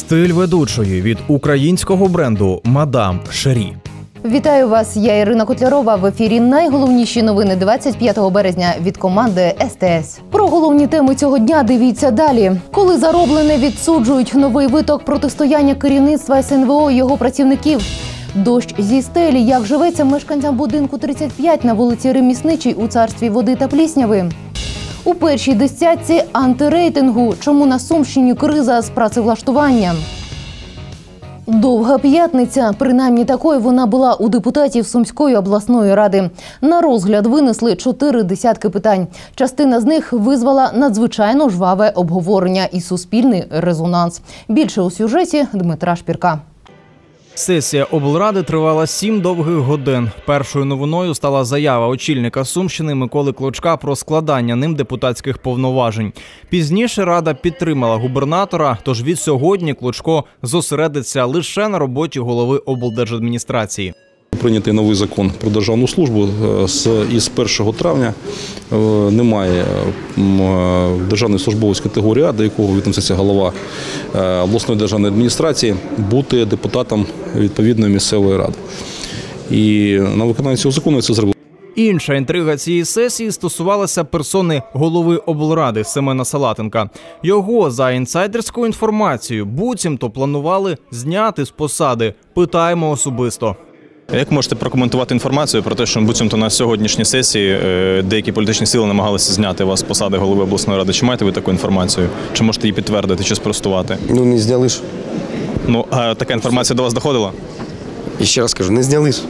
Стиль ведучої від українського бренду «Мадам Шері». Вітаю вас, я Ірина Котлярова. В ефірі найголовніші новини 25 березня від команди СТС. Про головні теми цього дня дивіться далі. Коли зароблене відсуджують, новий виток протистояння керівництва СНВО і його працівників. Дощ зі стелі, як живеться мешканцям будинку 35 на вулиці Ремісничій у царстві води та плісняви. У першій десятці антирейтингу. Чому на Сумщині криза з працевлаштуванням? Довга п'ятниця. Принаймні такою вона була у депутатів Сумської обласної ради. На розгляд винесли 4 десятки питань. Частина з них визвала надзвичайно жваве обговорення і суспільний резонанс. Більше у сюжеті Дмитра Шпірка. Сесія облради тривала 7 довгих годин. Першою новиною стала заява очільника Сумщини Миколи Клочка про складання ним депутатських повноважень. Пізніше рада підтримала губернатора, тож від сьогодні Клочко зосередиться лише на роботі голови облдержадміністрації. Прийнятий новий закон про державну службу. Із 1 травня немає державної службової категорії А, до якого відноситься голова обласної державної адміністрації, бути депутатом відповідної місцевої ради. І на виконання цього закону це зробили. Інша інтрига цієї сесії стосувалася персони голови облради Семена Салатенка. Його, за інсайдерською інформацією, буцімто планували зняти з посади. Питаємо особисто. Як можете прокоментувати інформацію про те, що буцімто на сьогоднішній сесії деякі політичні сили намагалися зняти вас з посади голови обласної ради? Чи маєте ви таку інформацію? Чи можете її підтвердити, чи спростувати? Ну, не зняли ж. Ну, а така інформація до вас доходила? І ще раз кажу, не зняли ж.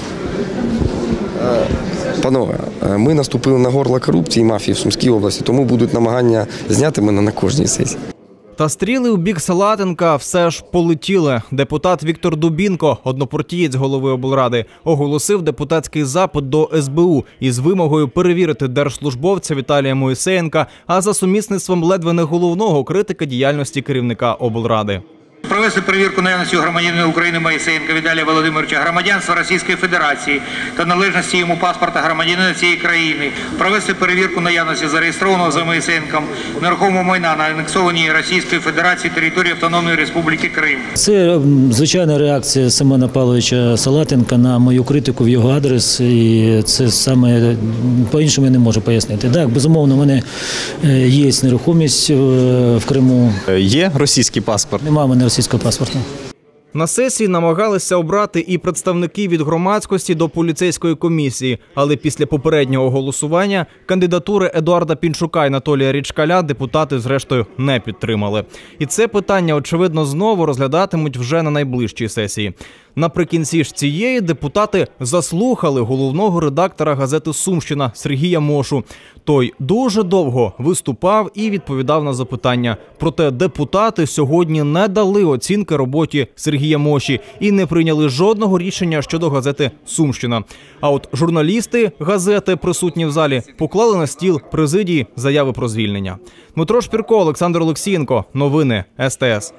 Панове, ми наступили на горло корупції і мафії в Сумській області, тому будуть намагання зняти мене на кожній сесії. Та стріли у бік Салатенка все ж полетіли. Депутат Віктор Дубінко, однопартієць голови облради, оголосив депутатський запит до СБУ із вимогою перевірити держслужбовця Віталія Моїсеєнка, а за сумісництвом ледве не головного критика діяльності керівника облради. Провести перевірку наявності громадянина України Моїсеєнка Віталія Володимировича, громадянства Російської Федерації та належності йому паспорта громадянина цієї країни. Провести перевірку наявності зареєстрованого за Моїсеєнком нерухомого майна на анексованій Російської Федерації території Автономної Республіки Крим. Це звичайна реакція Семена Павловича Салатенка на мою критику в його адрес. І це саме по-іншому я не можу пояснити. Так, безумовно, в мене є нерухомість в Криму. Є російський паспорт? Нема в мене російського паспорта. На сесії намагалися обрати і представники від громадськості до поліцейської комісії, але після попереднього голосування кандидатури Едуарда Пінчука і Анатолія Річкаля депутати зрештою не підтримали. І це питання, очевидно, знову розглядатимуть вже на найближчій сесії. Наприкінці ж цієї депутати заслухали головного редактора газети «Сумщина» Сергія Мошу. Той дуже довго виступав і відповідав на запитання. Проте депутати сьогодні не дали оцінки роботі Сергія Моші і не прийняли жодного рішення щодо газети «Сумщина». А от журналісти газети, присутні в залі, поклали на стіл президії заяви про звільнення. Дмитро Шпірко, Олександр Олексієнко. Новини СТС.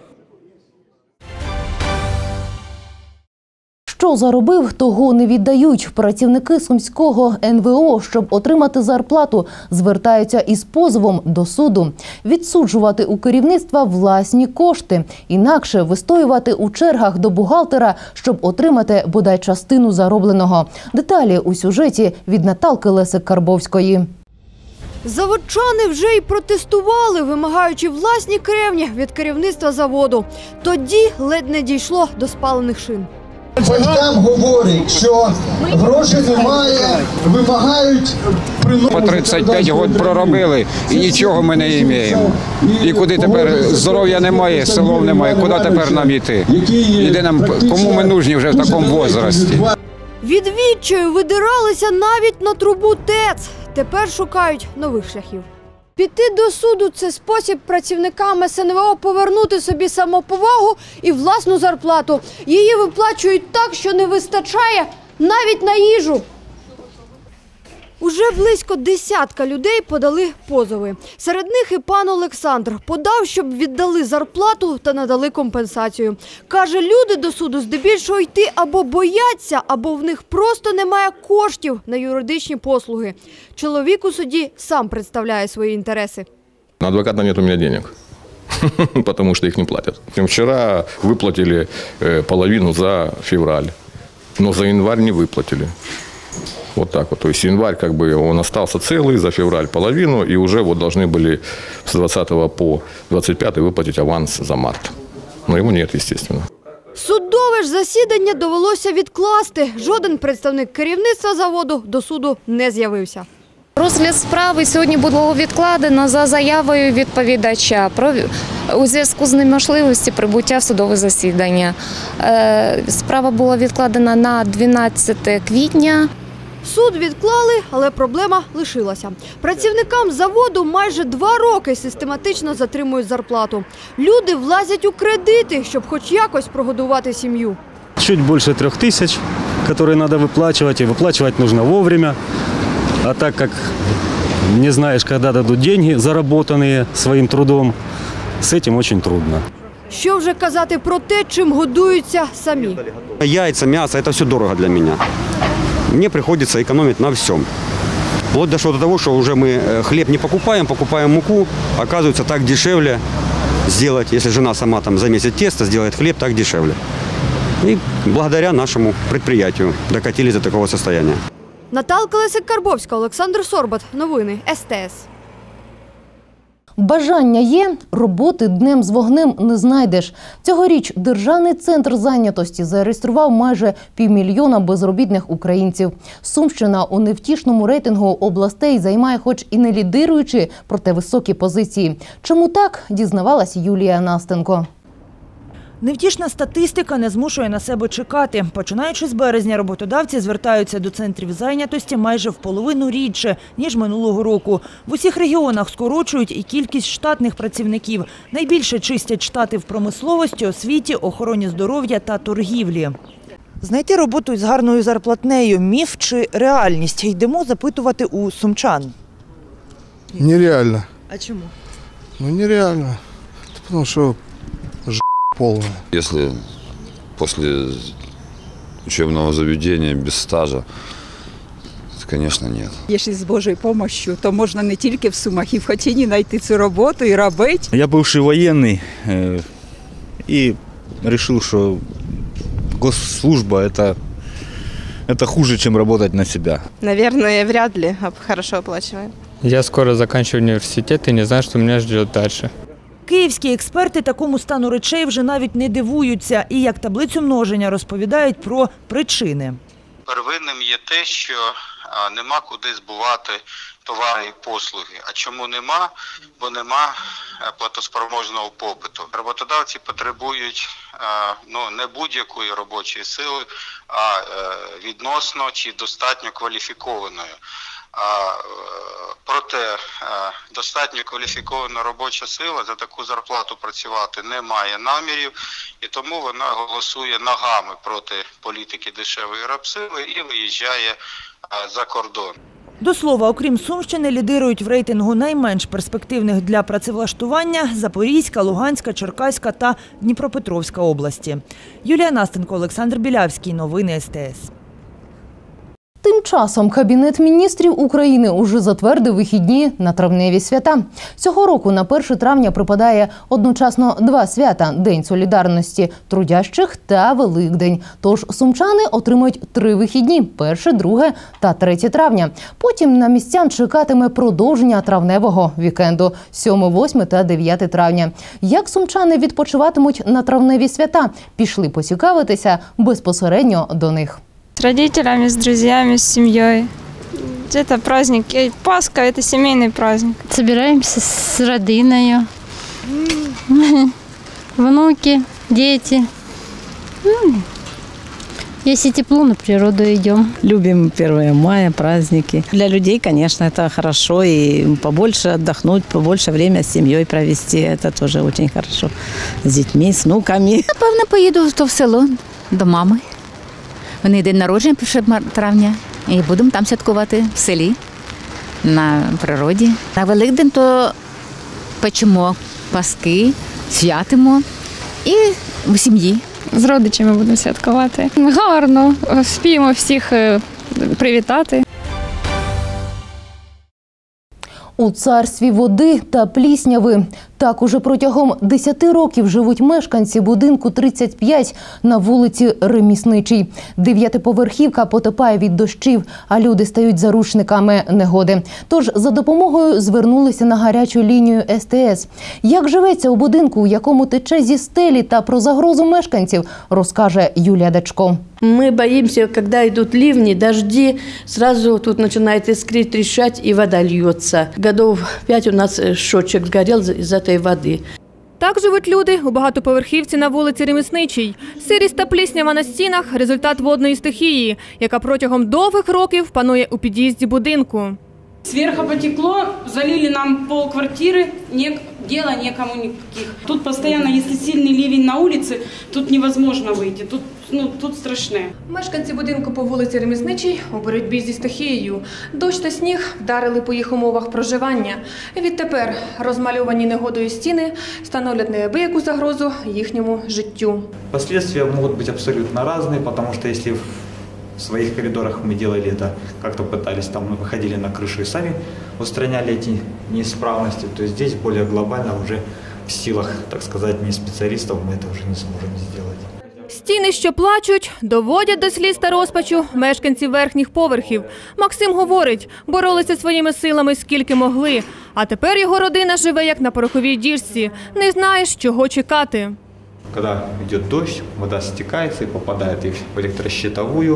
Що заробив, того не віддають. Працівники Сумського НВО, щоб отримати зарплату, звертаються із позовом до суду. Відсуджувати у керівництва власні кошти. Інакше вистоювати у чергах до бухгалтера, щоб отримати бодай частину заробленого. Деталі у сюжеті від Наталки Лесик-Карбовської. Заводчани вже й протестували, вимагаючи власні кревні від керівництва заводу. Тоді ледь не дійшло до спалених шин. Батькам говорять, що грошей немає, вимагають приносити. По 35 років проробили і нічого ми не маємо. І куди тепер здоров'я немає, силов немає, куди тепер нам йти? Кому ми нужні вже в такому віці? Від відчаю видиралися навіть на трубу ТЕЦ. Тепер шукають нових шляхів. Піти до суду – це спосіб працівникам СНВО повернути собі самоповагу і власну зарплату. Її виплачують так, що не вистачає навіть на їжу. Уже близько десятка людей подали позови. Серед них і пан Олександр. Подав, щоб віддали зарплату та надали компенсацію. Каже, люди до суду здебільшого йти або бояться, або в них просто немає коштів на юридичні послуги. Чоловік у суді сам представляє свої інтереси. На адвоката нет у меня денег. потому что их не платят. Вчера выплатили половину за февраль, но за январь не выплатили. Вот так вот. То есть январь как бы он остался целый, за февраль половину, и уже вот должны были с 20 по 25 выплатить аванс за март. Но его нет, естественно. Судове ж засідання довелося відкласти. Жоден представник керівництва заводу до суду не з'явився. Розгляд справи сьогодні було відкладено за заявою відповідача у зв'язку з неможливістю прибуття в судове засідання. Справа була відкладена на 12 квітня. Суд відклали, але проблема лишилася. Працівникам заводу майже 2 роки систематично затримують зарплату. Люди влазять у кредити, щоб хоч якось прогодувати сім'ю. Чуть більше 3 тисяч, які треба виплачувати, і виплачувати потрібно вовремя. А так как не знаешь, когда дадут деньги, заработанные своим трудом, с этим очень трудно. Що вже казати про те, чим годуються самі? Яйца, мясо – это все дорого для меня. Мне приходится экономить на всем. Вплоть дошло до того, что уже мы хлеб не покупаем, покупаем муку. Оказывается, так дешевле сделать, если жена сама там замесит тесто, сделает хлеб, так дешевле. И благодаря нашему предприятию докатились до такого состояния. Наталка Лесик-Карбовська, Олександр Сорбат. Новини СТС. Бажання є, роботи днем з вогнем не знайдеш. Цьогоріч Державний центр зайнятості зареєстрував майже 500 000 безробітних українців. Сумщина у невтішному рейтингу областей займає хоч і не лідируючі, проте високі позиції. Чому так, дізнавалась Юлія Настенко. Невтішна статистика не змушує на себе чекати. Починаючи з березня, роботодавці звертаються до центрів зайнятості майже в половину рідше, ніж минулого року. В усіх регіонах скорочують і кількість штатних працівників. Найбільше чистять штати в промисловості, освіті, охороні здоров'я та торгівлі. Знайти роботу з гарною зарплатнею – міф чи реальність? Йдемо запитувати у сумчан. Нереально. А чому? Ну, нереально. Потому что полная. Если после учебного заведения без стажа, то, конечно, нет. Якщо з Божою допомогою, то можна не тільки в Сумах, і в Хотіні знайти цю роботу і робити. Я бывший военный и решил, что госслужба это хуже, чем работать на себя. Наверное, вряд ли хорошо оплачиваем. Я скоро заканчиваю университет и не знаю, что меня ждет дальше. Київські експерти такому стану речей вже навіть не дивуються і як таблицю множення розповідають про причини. Первинним є те, що нема куди збувати товари і послуги. А чому нема? Бо нема платоспроможного попиту. Роботодавці потребують не будь-якої робочої сили, а відносно чи достатньо кваліфікованої. Проте достатньо кваліфікована робоча сила за таку зарплату працювати не має намірів, і тому вона голосує ногами проти політики дешевої рабсили і виїжджає за кордон. До слова, окрім Сумщини, лідирують в рейтингу найменш перспективних для працевлаштування Запорізька, Луганська, Черкаська та Дніпропетровська області. Юлія Настенко, Олександр Білявський. Новини СТС. Тим часом Кабінет міністрів України уже затвердив вихідні на травневі свята. Цього року на 1 травня припадає одночасно 2 свята – День солідарності трудящих та Великдень. Тож сумчани отримають 3 вихідні – 1, 2 та 3 травня. Потім на містян чекатиме продовження травневого вікенду – 7, 8 та 9 травня. Як сумчани відпочиватимуть на травневі свята? Пішли поцікавитися безпосередньо до них. С родителями, с друзьями, с семьей. Это праздник. Пасха – это семейный праздник. Собираемся с родиною. Внуки, дети. Если тепло, на природу идем. Любим 1 мая, праздники. Для людей, конечно, это хорошо. И побольше отдохнуть, побольше время с семьей провести. Это тоже очень хорошо. С детьми, с внуками. Напевно, поїду в село до мами. У них день народження 1 травня і будемо там святкувати в селі, на природі. На Великдень то печемо паски, святимо і в сім'ї. З родичами будемо святкувати. Гарно, спіємо всіх привітати. У царстві води та плісняви. Так уже протягом 10 років живуть мешканці будинку 35 на вулиці Ремісничій. 9-поверхівка потопає від дощів, а люди стають заручниками негоди. Тож за допомогою звернулися на гарячу лінію СТС. Як живеться у будинку, у якому тече зі стелі, та про загрозу мешканців, розкаже Юлія Дачко. Мы боимся, когда идут ливни, дожди, сразу тут начинает искрить, трещать, и вода льется. Годов 5 у нас счетчик сгорел из этой воды. Так живуть люди у багатоповерхівці на вулиці Ремісничій. Сирість та пліснява на стінах – результат водної стихії, яка протягом довгих років панує у під'їзді будинку. Сверху потекло, залили нам полквартиры, дела некому никаких. Тут постоянно, если сильный ливень на улице, тут невозможно выйти, тут страшне. Мешканці будинку по вулиці Ремісничій у боротьбі зі стихією. Дощ та сніг вдарили по їх умовах проживання. Відтепер розмальовані негодою стіни становлять неабияку загрозу їхньому життю. Последствия можуть бути абсолютно різні, тому що якщо в своих коридорах мы делали это, как-то пытались, там мы выходили на крышу и сами устраняли эти неисправности, то здесь более глобально уже в силах, так сказать, не специалистов мы это уже не сможем сделать. Стіни, що плачуть, доводять до сліз та розпачу мешканців верхніх поверхів. Максим говорить, боролися своїми силами скільки могли, а тепер його родина живе як на пороховій діжці, не знаєш, чого чекати. Когда идет дождь, вода стекается и попадает в электрощитовую.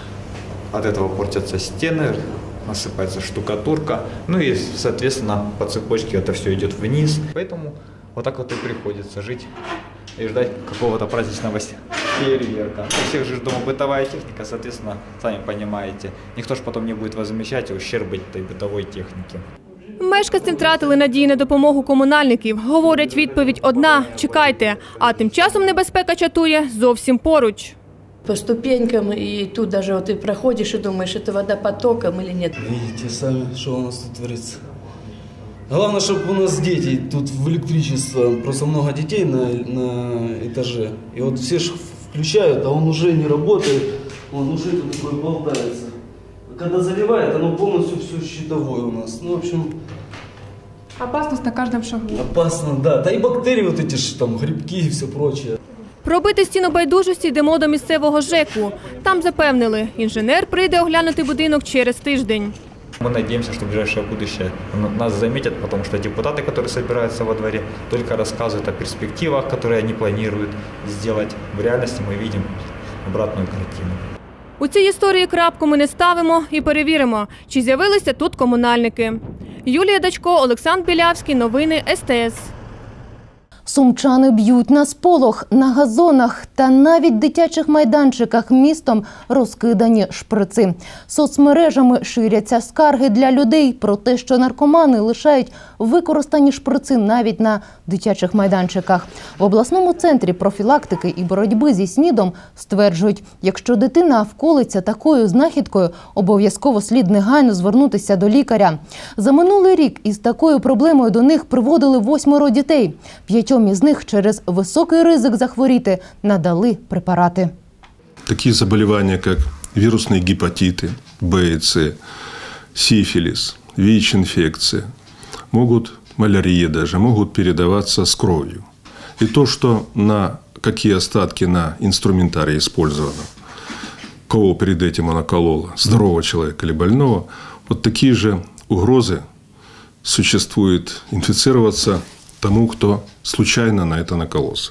От этого портятся стены, насыпается штукатурка. Ну и, соответственно, по цепочке это все идет вниз. Поэтому вот так вот и приходится жить и ждать какого-то праздничного фейерверка. У всех же дома бытовая техника, соответственно, сами понимаете, никто же потом не будет возмещать ущерб этой бытовой техники. Мешканці втратили надію на допомогу комунальників. Говорять, відповідь одна – чекайте. А тим часом небезпека чатує зовсім поруч. По ступенькам, и тут даже вот ты проходишь и думаешь, это вода потоком или нет. Видите сами, что у нас тут творится. Главное, чтобы у нас дети, тут в электричество, просто много детей на этаже. И вот все включают, а он уже не работает, он уже тут такой болтается. Когда заливает, оно полностью все щитовое у нас. Ну, в общем... Опасность на каждом шагу. Опасно, да. Да и бактерии вот эти же, там, грибки и все прочее. Пробити стіну байдужості йдемо до місцевого ЖЕКу. Там запевнили, інженер прийде оглянути будинок через тиждень. Мы надеемся, что в ближайшее будущее нас заметят, потому что депутаты, которые собираются во дворе, только рассказывают о перспективах, которые они планируют сделать. В реальности мы видим обратную картину. У цій історії крапку ми не ставимо і перевіримо, чи з'явилися тут комунальники. Юлія Дачко, Олександр Білявський. Новини СТС. Сумчани б'ють на сполох, на газонах та навіть дитячих майданчиках містом розкидані шприци. Соцмережами ширяться скарги для людей про те, що наркомани лишають використані шприци навіть на дитячих майданчиках. В обласному центрі профілактики і боротьби зі СНІДом стверджують, якщо дитина вколиться такою знахідкою, обов'язково слід негайно звернутися до лікаря. За минулий рік із такою проблемою до них приводили 8 дітей. 5 із них через високий ризик захворіти надали препарати. Такие заболевания, как вирусные гепатиты, Б и С, сифилис, ВИЧ-инфекция, малярия даже, могут передаваться с кровью. И то, что какие остатки на инструментарии использовано, кого перед этим она колола, здорового человека или больного, вот такие же угрозы существует инфицироваться тому, хто случайно на це наколовся.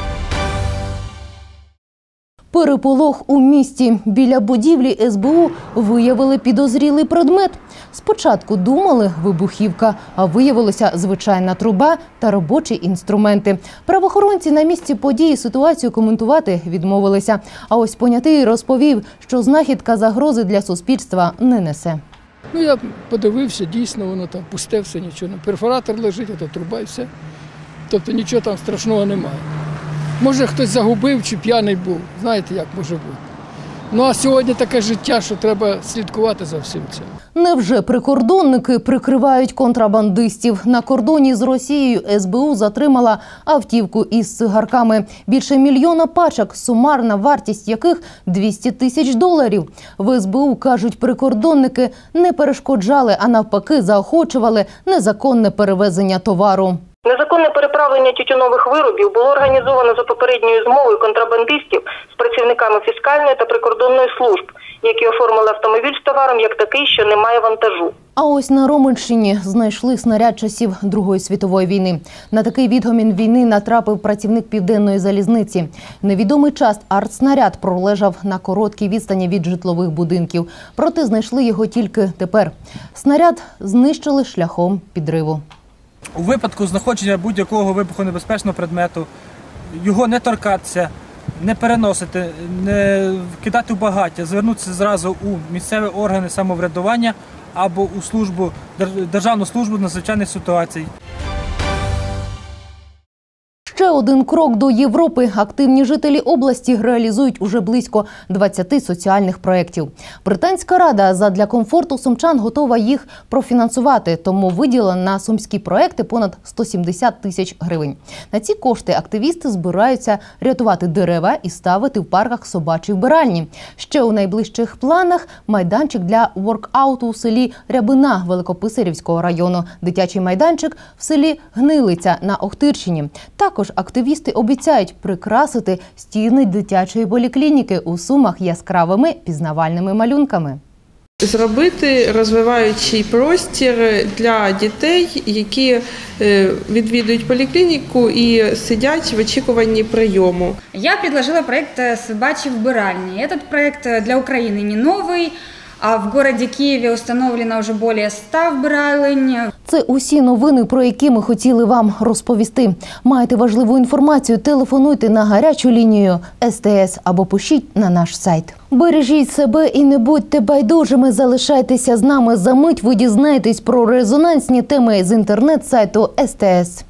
Переполох у місті. Біля будівлі СБУ виявили підозрілий предмет. Спочатку думали – вибухівка, а виявилося звичайна труба та робочі інструменти. Правоохоронці на місці події ситуацію коментувати відмовилися. А ось понятий розповів, що знахідка загрози для суспільства не несе. Ну, я подивився, дійсно, воно там пусте, все, нічого. Перфоратор лежить, а труба і все. Тобто нічого там страшного немає. Може, хтось загубив чи п'яний був. Знаєте, як може бути. Ну а сьогодні таке життя, що треба слідкувати за всім цим. Невже прикордонники прикривають контрабандистів? На кордоні з Росією СБУ затримала автівку із цигарками. Більше мільйона пачок, сумарна вартість яких $200 тисяч. В СБУ, кажуть, прикордонники не перешкоджали, а навпаки заохочували незаконне перевезення товару. Незаконне переправлення тютюнових виробів було організовано за попередньою змовою контрабандистів з працівниками фіскальної та прикордонної служб, які оформили автомобіль з товаром як такий, що не має вантажу. А ось на Роменщині знайшли снаряд часів Другої світової війни. На такий відгомін війни натрапив працівник Південної залізниці. Невідомий час артснаряд пролежав на короткій відстані від житлових будинків. Проте знайшли його тільки тепер. Снаряд знищили шляхом підриву. У випадку знаходження будь-якого вибухонебезпечного предмету його не торкатися, не переносити, не кидати в багаття, звернутися зразу у місцеві органи самоврядування або у службу, Державну службу з надзвичайних ситуацій. Ще один крок до Європи. Активні жителі області реалізують уже близько 20 соціальних проєктів. Британська рада задля комфорту сумчан готова їх профінансувати, тому виділила на сумські проєкти понад 170 тисяч гривень. На ці кошти активісти збираються рятувати дерева і ставити в парках собачі вбиральні. Ще у найближчих планах майданчик для воркауту у селі Рябина Великописарівського району, дитячий майданчик в селі Гнилиця на Охтирщині. Також активісти обіцяють прикрасити стіни дитячої поліклініки у Сумах яскравими пізнавальними малюнками. Зробити розвиваючий простір для дітей, які відвідують поліклініку і сидять в очікуванні прийому. Я предложила проект «Собачьи вбиральни». Этот проект для Украины не новый. А в городі Києві встановлено вже більше 100 вбиралень. Це усі новини, про які ми хотіли вам розповісти. Маєте важливу інформацію, телефонуйте на гарячу лінію СТС або пишіть на наш сайт. Бережіть себе і не будьте байдужими, залишайтеся з нами. За мить ви дізнаєтесь про резонансні теми з інтернет-сайту СТС.